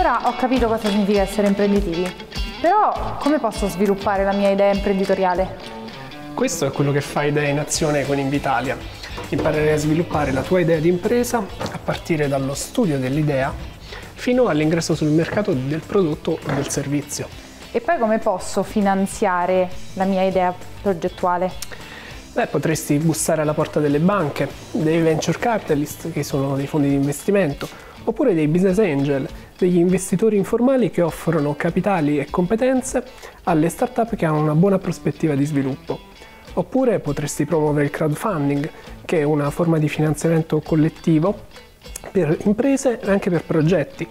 Ora ho capito cosa significa essere imprenditivi, però come posso sviluppare la mia idea imprenditoriale? Questo è quello che fa Idee in Azione con Invitalia. Imparerai a sviluppare la tua idea di impresa a partire dallo studio dell'idea fino all'ingresso sul mercato del prodotto o del servizio. E poi come posso finanziare la mia idea progettuale? Potresti bussare alla porta delle banche, dei venture capitalist, che sono dei fondi di investimento, oppure dei business angel, degli investitori informali che offrono capitali e competenze alle start-up che hanno una buona prospettiva di sviluppo. Oppure potresti promuovere il crowdfunding, che è una forma di finanziamento collettivo per imprese e anche per progetti,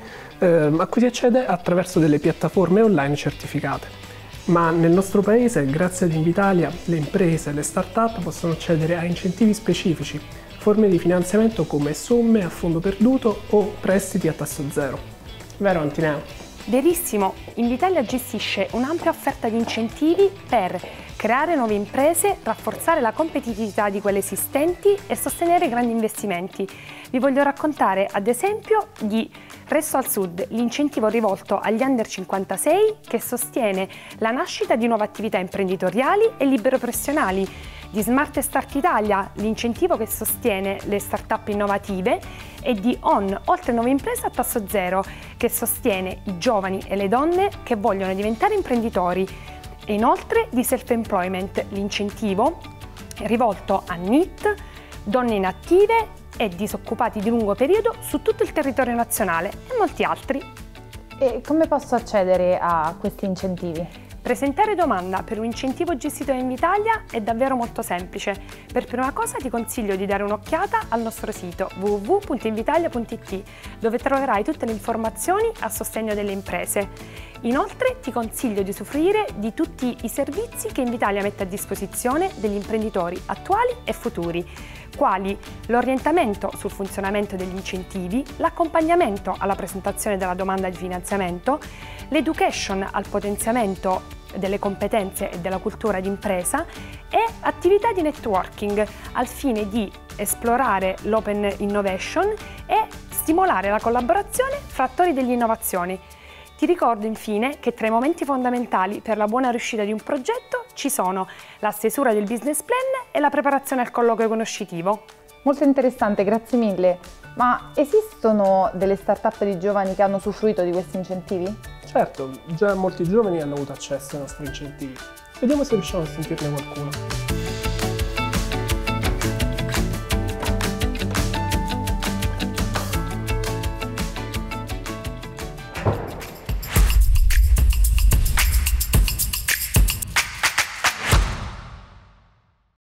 a cui si accede attraverso delle piattaforme online certificate. Ma nel nostro paese, grazie ad Invitalia, le imprese e le start-up possono accedere a incentivi specifici, forme di finanziamento come somme a fondo perduto o prestiti a tasso zero. Vero Antineo? Verissimo, Invitalia gestisce un'ampia offerta di incentivi per creare nuove imprese, rafforzare la competitività di quelle esistenti e sostenere grandi investimenti. Vi voglio raccontare ad esempio di Resto al Sud, l'incentivo rivolto agli under 56 che sostiene la nascita di nuove attività imprenditoriali e libero-professionali, di Smart Start Italia, l'incentivo che sostiene le start-up innovative, e di ON, oltre nuove imprese a tasso zero, che sostiene i giovani e le donne che vogliono diventare imprenditori, e inoltre di Self-Employment, l'incentivo rivolto a NEET, donne inattive e disoccupati di lungo periodo su tutto il territorio nazionale e molti altri. E come posso accedere a questi incentivi? Presentare domanda per un incentivo gestito da Invitalia è davvero molto semplice. Per prima cosa ti consiglio di dare un'occhiata al nostro sito www.invitalia.it, dove troverai tutte le informazioni a sostegno delle imprese. Inoltre ti consiglio di usufruire di tutti i servizi che Invitalia mette a disposizione degli imprenditori attuali e futuri, quali l'orientamento sul funzionamento degli incentivi, l'accompagnamento alla presentazione della domanda di finanziamento, l'education al potenziamento delle competenze e della cultura d'impresa e attività di networking al fine di esplorare l'open innovation e stimolare la collaborazione fra attori dell'innovazione. Ti ricordo infine che tra i momenti fondamentali per la buona riuscita di un progetto ci sono la stesura del business plan e la preparazione al colloquio conoscitivo. Molto interessante, grazie mille. Ma esistono delle start-up di giovani che hanno usufruito di questi incentivi? Certo, già molti giovani hanno avuto accesso ai nostri incentivi. Vediamo se riusciamo a sentirne qualcuno.